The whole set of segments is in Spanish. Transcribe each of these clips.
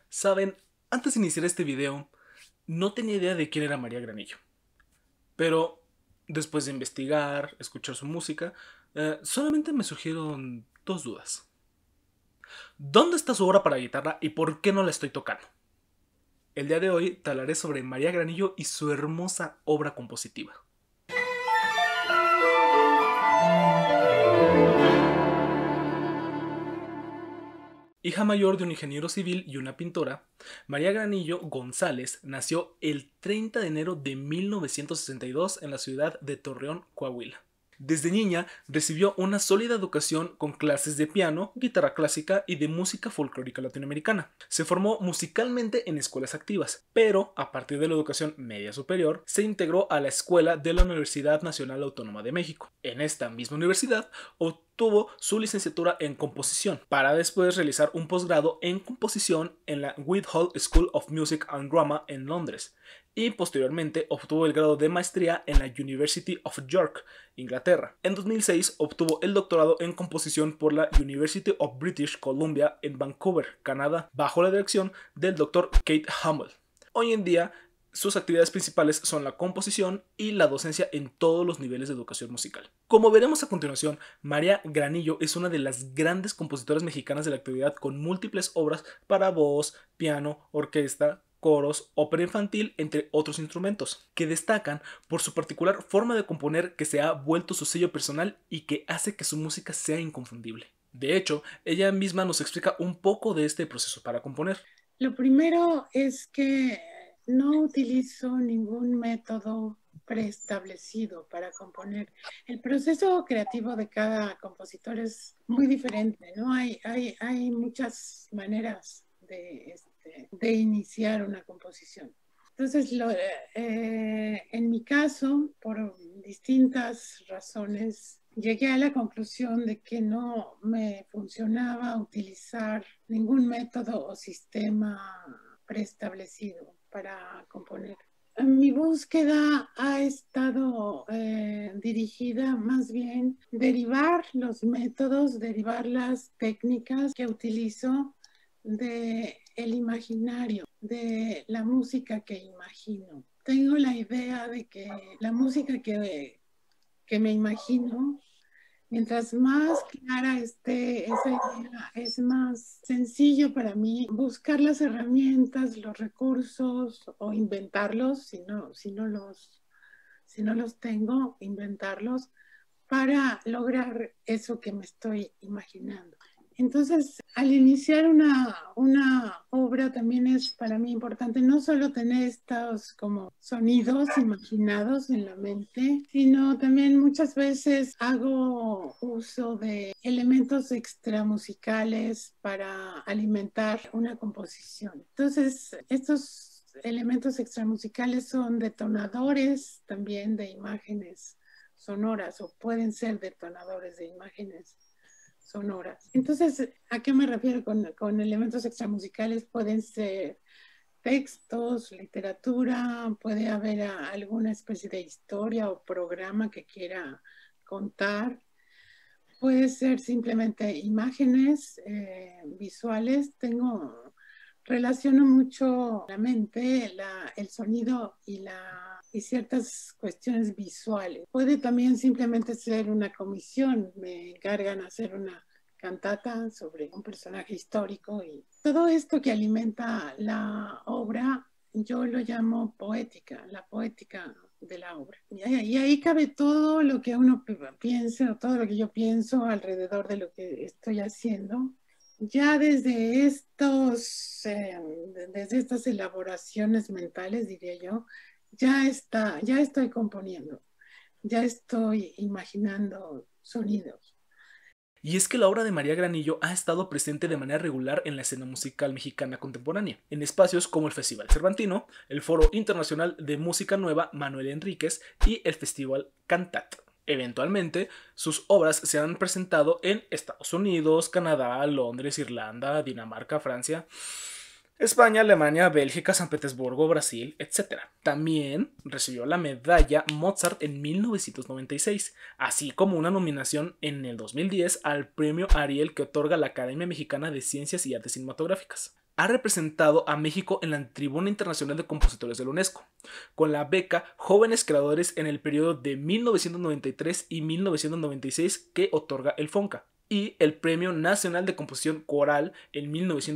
Saben, antes de iniciar este video, no tenía idea de quién era María Granillo. Pero después de investigar, escuchar su música, solamente me surgieron dos dudas. ¿Dónde está su obra para guitarra y por qué no la estoy tocando? El día de hoy te hablaré sobre María Granillo y su hermosa obra compositiva. Hija mayor de un ingeniero civil y una pintora, María Granillo González nació el 30 de enero de 1962 en la ciudad de Torreón, Coahuila. Desde niña recibió una sólida educación con clases de piano, guitarra clásica y de música folclórica latinoamericana. Se formó musicalmente en escuelas activas, pero a partir de la educación media superior se integró a la escuela de la Universidad Nacional Autónoma de México. En esta misma universidad obtuvo su licenciatura en composición, para después realizar un posgrado en composición en la Guildhall School of Music and Drama en Londres, y posteriormente obtuvo el grado de maestría en la University of York, Inglaterra. En 2006 obtuvo el doctorado en composición por la University of British Columbia en Vancouver, Canadá, bajo la dirección del Dr. Kate Hummel. Hoy en día, sus actividades principales son la composición y la docencia en todos los niveles de educación musical. Como veremos a continuación, María Granillo es una de las grandes compositoras mexicanas de la actualidad, con múltiples obras para voz, piano, orquesta, coros, ópera infantil, entre otros instrumentos, que destacan por su particular forma de componer que se ha vuelto su sello personal y que hace que su música sea inconfundible. De hecho, ella misma nos explica un poco de este proceso para componer. Lo primero es que no utilizo ningún método preestablecido para componer. El proceso creativo de cada compositor es muy diferente, ¿no? Hay muchas maneras de iniciar una composición. Entonces, en mi caso, por distintas razones, llegué a la conclusión de que no me funcionaba utilizar ningún método o sistema preestablecido para componer. Mi búsqueda ha estado dirigida más bien a derivar los métodos, derivar las técnicas que utilizo del imaginario, de la música que imagino. Tengo la idea de que la música que me imagino, mientras más clara esté esa idea, es más sencillo para mí buscar las herramientas, los recursos o inventarlos, si no los tengo, inventarlos para lograr eso que me estoy imaginando. Entonces, al iniciar una obra también es para mí importante no solo tener estos como sonidos imaginados en la mente, sino también muchas veces hago uso de elementos extramusicales para alimentar una composición. Entonces, estos elementos extramusicales son detonadores también de imágenes sonoras, o pueden ser detonadores de imágenes sonoras. Entonces, ¿a qué me refiero con elementos extramusicales? Pueden ser textos, literatura, puede haber alguna especie de historia o programa que quiera contar. Puede ser simplemente imágenes visuales. Relaciono mucho la mente, el sonido y ciertas cuestiones visuales. Puede también simplemente ser una comisión. Me encargan hacer una cantata sobre un personaje histórico, y todo esto que alimenta la obra yo lo llamo poética, la poética de la obra. Y ahí cabe todo lo que uno piense, o todo lo que yo pienso alrededor de lo que estoy haciendo. Ya desde estas elaboraciones mentales, diría yo, ya estoy componiendo, ya estoy imaginando sonidos. Y es que la obra de María Granillo ha estado presente de manera regular en la escena musical mexicana contemporánea, en espacios como el Festival Cervantino, el Foro Internacional de Música Nueva Manuel Enríquez y el Festival Cantat. Eventualmente, sus obras se han presentado en Estados Unidos, Canadá, Londres, Irlanda, Dinamarca, Francia, España, Alemania, Bélgica, San Petersburgo, Brasil, etc. También recibió la medalla Mozart en 1996, así como una nominación en el 2010 al premio Ariel que otorga la Academia Mexicana de Ciencias y Artes Cinematográficas. ha representado a México en la Tribuna Internacional de Compositores de la UNESCO, con la beca Jóvenes Creadores en el periodo de 1993 y 1996 que otorga el FONCA, y el Premio Nacional de Composición Coral en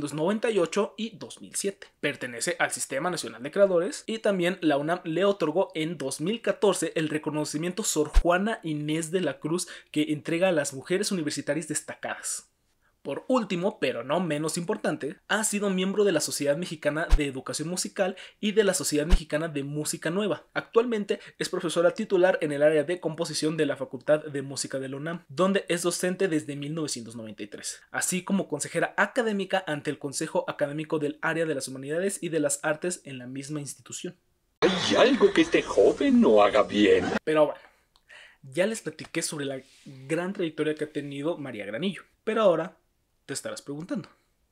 1998 y 2007. Pertenece al Sistema Nacional de Creadores y también la UNAM le otorgó en 2014 el reconocimiento Sor Juana Inés de la Cruz que entrega a las mujeres universitarias destacadas. Por último, pero no menos importante, ha sido miembro de la Sociedad Mexicana de Educación Musical y de la Sociedad Mexicana de Música Nueva. Actualmente es profesora titular en el área de composición de la Facultad de Música de la UNAM, donde es docente desde 1993, así como consejera académica ante el Consejo Académico del Área de las Humanidades y de las Artes en la misma institución. ¿Hay algo que este joven no haga bien? Pero bueno, ya les platiqué sobre la gran trayectoria que ha tenido María Granillo, pero ahora te estarás preguntando,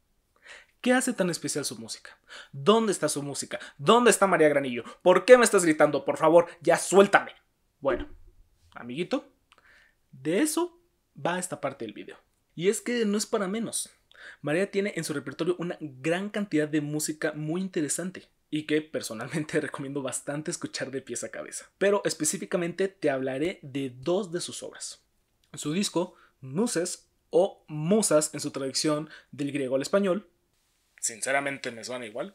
¿qué hace tan especial su música? ¿Dónde está su música? ¿Dónde está María Granillo? ¿Por qué me estás gritando? Por favor, ya suéltame. Bueno, amiguito, de eso va esta parte del video. Y es que no es para menos. María tiene en su repertorio una gran cantidad de música muy interesante y que personalmente recomiendo bastante escuchar de pies a cabeza. Pero específicamente te hablaré de dos de sus obras. Su disco, Muses, o Musas en su traducción del griego al español, sinceramente me suena igual,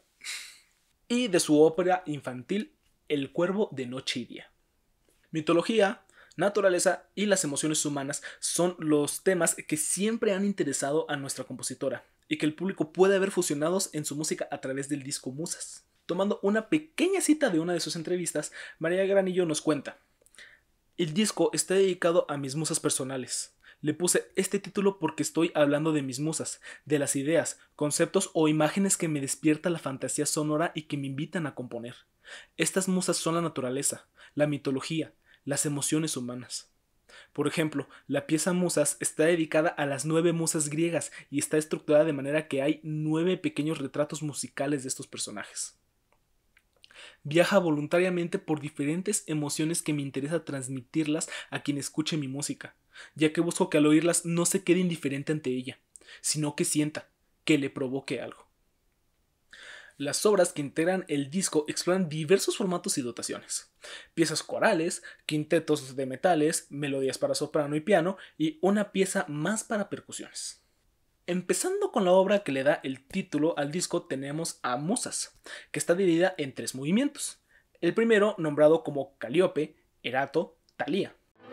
y de su ópera infantil El Cuervo de Noche y Día. Mitología, naturaleza y las emociones humanas son los temas que siempre han interesado a nuestra compositora y que el público puede ver fusionados en su música a través del disco Musas. Tomando una pequeña cita de una de sus entrevistas, María Granillo nos cuenta: el disco está dedicado a mis musas personales. Le puse este título porque estoy hablando de mis musas, de las ideas, conceptos o imágenes que me despierta la fantasía sonora y que me invitan a componer. Estas musas son la naturaleza, la mitología, las emociones humanas. Por ejemplo, la pieza Musas está dedicada a las 9 musas griegas y está estructurada de manera que hay 9 pequeños retratos musicales de estos personajes. Viaja voluntariamente por diferentes emociones que me interesa transmitirlas a quien escuche mi música, ya que busco que al oírlas no se quede indiferente ante ella, sino que sienta, que le provoque algo. Las obras que integran el disco exploran diversos formatos y dotaciones: piezas corales, quintetos de metales, melodías para soprano y piano y una pieza más para percusiones. Empezando con la obra que le da el título al disco, tenemos a Musas, que está dividida en 3 movimientos. El primero, nombrado como Calíope, Erato, Talía.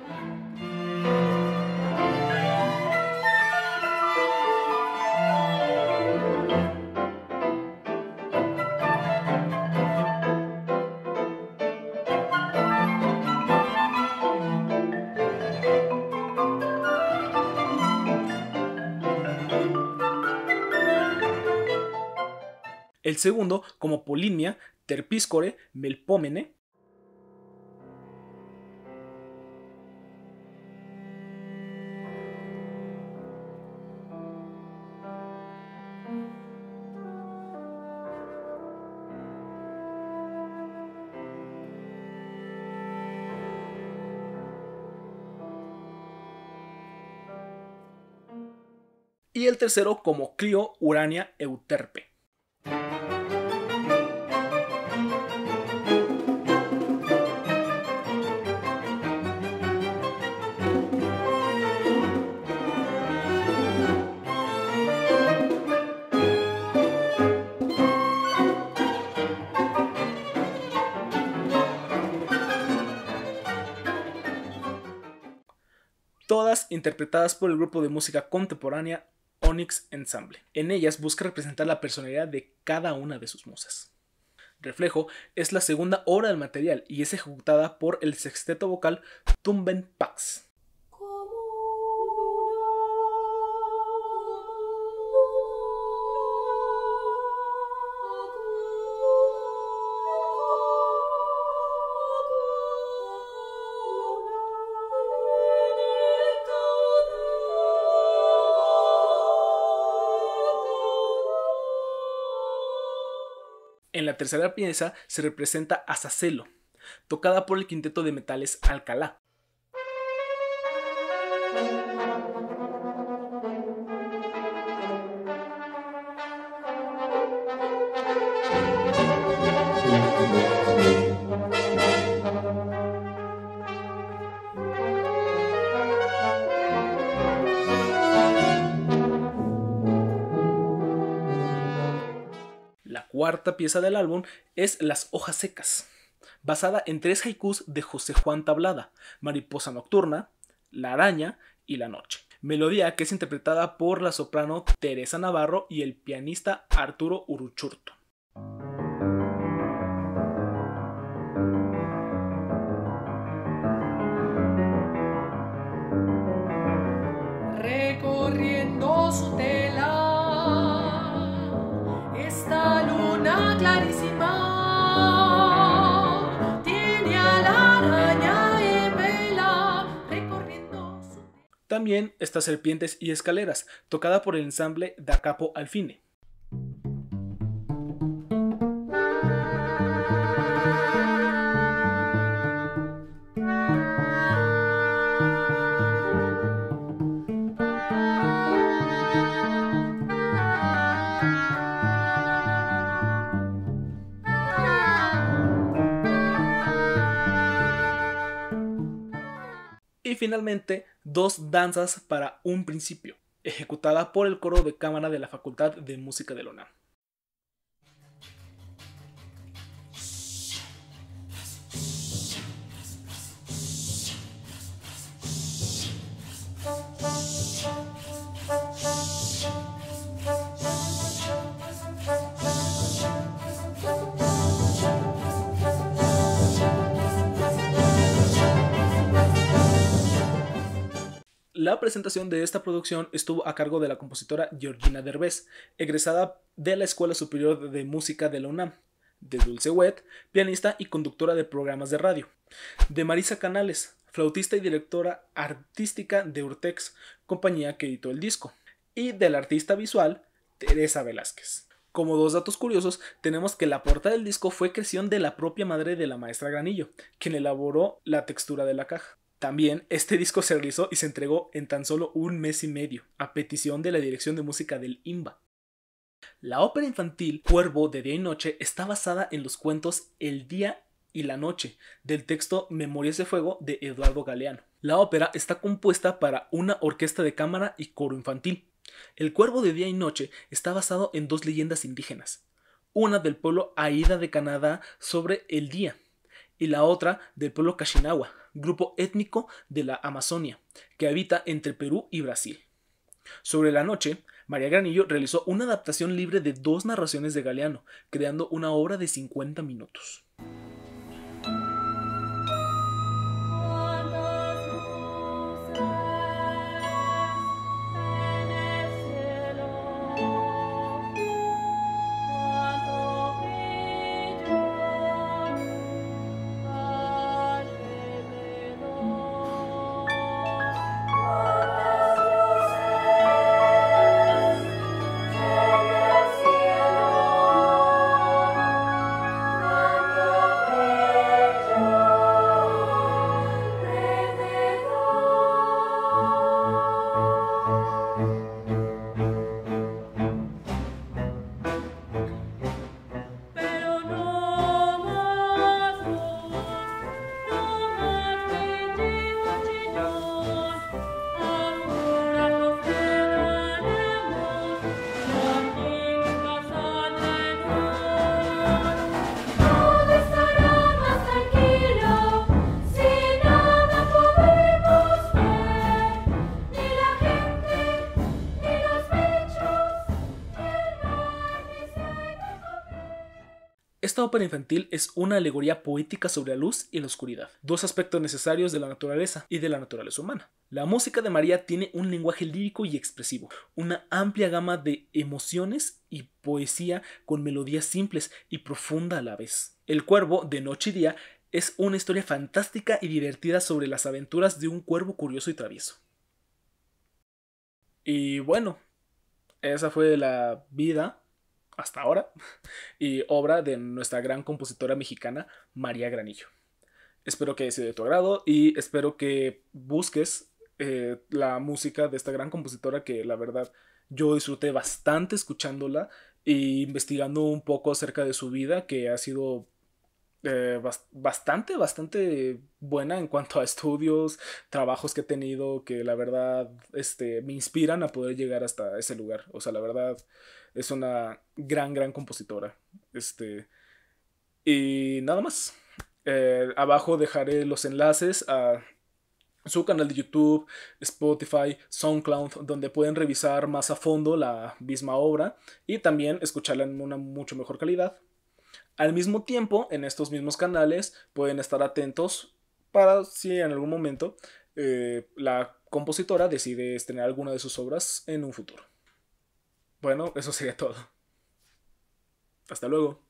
El segundo, como Polinia, Terpíscore, Melpómene. Y el tercero, como Clio, Urania, Euterpe. Todas interpretadas por el grupo de música contemporánea Onyx Ensemble. En ellas busca representar la personalidad de cada una de sus musas. Reflejo es la segunda obra del material y es ejecutada por el sexteto vocal Tumben Pax. En la tercera pieza se representa a Sacelo, tocada por el quinteto de metales Alcalá. La cuarta pieza del álbum es Las hojas secas, basada en 3 haikus de José Juan Tablada: Mariposa nocturna, La araña y La noche. Melodía que es interpretada por la soprano Teresa Navarro y el pianista Arturo Uruchurtu. Recorriendo su tela, esta luna clarísima tiene a la araña en vela, recorriendo su tela. También está Serpientes y escaleras, tocada por el ensamble Da Capo al Fine. Y finalmente, Dos danzas para un principio, ejecutada por el coro de cámara de la Facultad de Música de la UNAM. La presentación de esta producción estuvo a cargo de la compositora Georgina Derbez, egresada de la Escuela Superior de Música de la UNAM, de Dulce Wet, pianista y conductora de programas de radio, de Marisa Canales, flautista y directora artística de Urtex, compañía que editó el disco, y de la artista visual Teresa Velázquez. Como 2 datos curiosos, tenemos que la portada del disco fue creación de la propia madre de la maestra Granillo, quien elaboró la textura de la caja. También este disco se realizó y se entregó en tan solo 1 mes y medio, a petición de la Dirección de Música del IMBA. La ópera infantil Cuervo de Día y Noche está basada en los cuentos El Día y la Noche, del texto Memorias de Fuego de Eduardo Galeano. La ópera está compuesta para una orquesta de cámara y coro infantil. El Cuervo de Día y Noche está basado en 2 leyendas indígenas, una del pueblo Aída de Canadá sobre el día, y la otra del pueblo Kaxinawa, grupo étnico de la Amazonia, que habita entre Perú y Brasil. Sobre la noche, María Granillo realizó una adaptación libre de 2 narraciones de Galeano, creando una obra de 50 minutos. Esta ópera infantil es una alegoría poética sobre la luz y la oscuridad, 2 aspectos necesarios de la naturaleza y de la naturaleza humana. La música de María tiene un lenguaje lírico y expresivo, una amplia gama de emociones y poesía con melodías simples y profunda a la vez. El Cuervo de Noche y Día es una historia fantástica y divertida sobre las aventuras de un cuervo curioso y travieso. Y bueno, esa fue la vida hasta ahora y obra de nuestra gran compositora mexicana María Granillo. Espero que haya sido de tu agrado y espero que busques la música de esta gran compositora, que la verdad yo disfruté bastante escuchándola e investigando un poco acerca de su vida, que ha sido bastante buena en cuanto a estudios, trabajos que he tenido que la verdad me inspiran a poder llegar hasta ese lugar. O sea, la verdad es una gran compositora. Y nada más. Abajo dejaré los enlaces a su canal de YouTube, Spotify, SoundCloud, donde pueden revisar más a fondo la misma obra y también escucharla en una mucho mejor calidad. Al mismo tiempo, en estos mismos canales pueden estar atentos para si en algún momento la compositora decide estrenar alguna de sus obras en un futuro. Bueno, eso sería todo. Hasta luego.